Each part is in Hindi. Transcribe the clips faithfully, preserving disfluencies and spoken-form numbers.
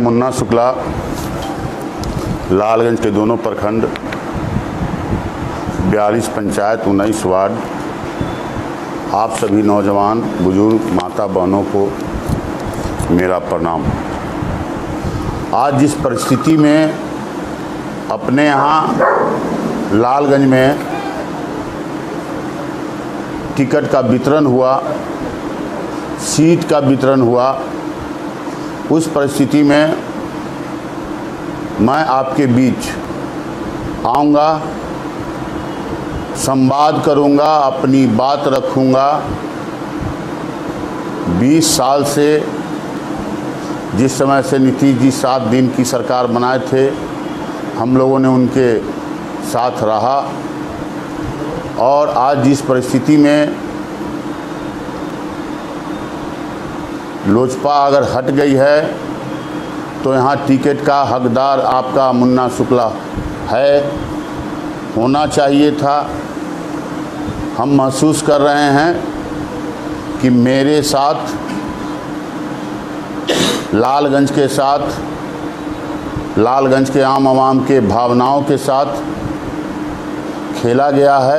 मुन्ना शुक्ला, लालगंज के दोनों प्रखंड, बयालीस पंचायत, उन्नीस वार्ड, आप सभी नौजवान, बुजुर्ग, माता बहनों को मेरा प्रणाम। आज जिस परिस्थिति में अपने यहाँ लालगंज में टिकट का वितरण हुआ, सीट का वितरण हुआ, उस परिस्थिति में मैं आपके बीच आऊँगा, संवाद करूँगा, अपनी बात रखूँगा। बीस साल से जिस समय से नीतीश जी सात दिन की सरकार बनाए थे, हम लोगों ने उनके साथ रहा और आज जिस परिस्थिति में लोजपा अगर हट गई है तो यहाँ टिकट का हकदार आपका मुन्ना शुक्ला है, होना चाहिए था। हम महसूस कर रहे हैं कि मेरे साथ, लालगंज के साथ, लालगंज के आम आवाम के भावनाओं के साथ खेला गया है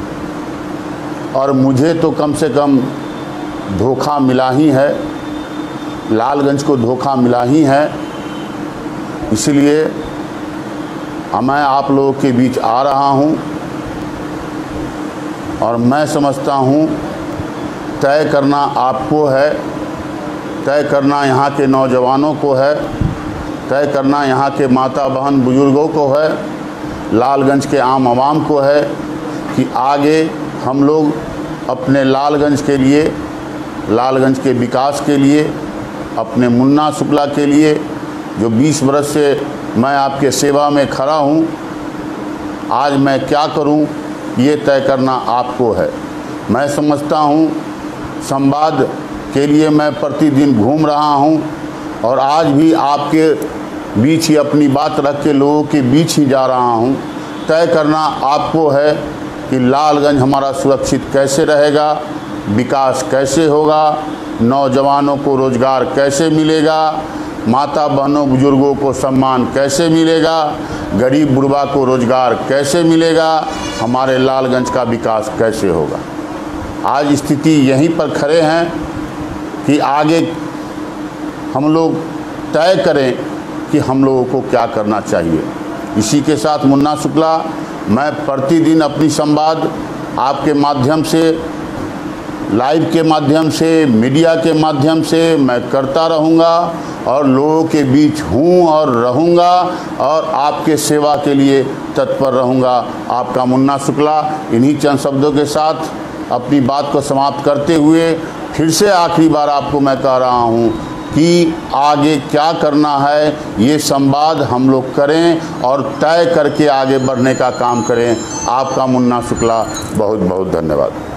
और मुझे तो कम से कम धोखा मिला ही है, लालगंज को धोखा मिला ही है। इसलिए मैं आप लोगों के बीच आ रहा हूं और मैं समझता हूं तय करना आपको है, तय करना यहाँ के नौजवानों को है, तय करना यहाँ के माता बहन बुजुर्गों को है, लालगंज के आम आवाम को है कि आगे हम लोग अपने लालगंज के लिए, लालगंज के विकास के लिए, अपने मुन्ना शुक्ला के लिए जो बीस वर्ष से मैं आपके सेवा में खड़ा हूँ, आज मैं क्या करूँ ये तय करना आपको है। मैं समझता हूँ संवाद के लिए मैं प्रतिदिन घूम रहा हूँ और आज भी आपके बीच ही अपनी बात रख के लोगों के बीच ही जा रहा हूँ। तय करना आपको है कि लालगंज हमारा सुरक्षित कैसे रहेगा, विकास कैसे होगा, नौजवानों को रोज़गार कैसे मिलेगा, माता बहनों बुजुर्गों को सम्मान कैसे मिलेगा, गरीब बुढ़वा को रोज़गार कैसे मिलेगा, हमारे लालगंज का विकास कैसे होगा। आज स्थिति यहीं पर खड़े हैं कि आगे हम लोग तय करें कि हम लोगों को क्या करना चाहिए। इसी के साथ मुन्ना शुक्ला, मैं प्रतिदिन अपनी संवाद आपके माध्यम से, लाइव के माध्यम से, मीडिया के माध्यम से मैं करता रहूँगा और लोगों के बीच हूँ और रहूँगा और आपके सेवा के लिए तत्पर रहूँगा। आपका मुन्ना शुक्ला इन्हीं चंद शब्दों के साथ अपनी बात को समाप्त करते हुए फिर से आखिरी बार आपको मैं कह रहा हूँ कि आगे क्या करना है ये संवाद हम लोग करें और तय करके आगे बढ़ने का काम करें। आपका मुन्ना शुक्ला, बहुत बहुत धन्यवाद।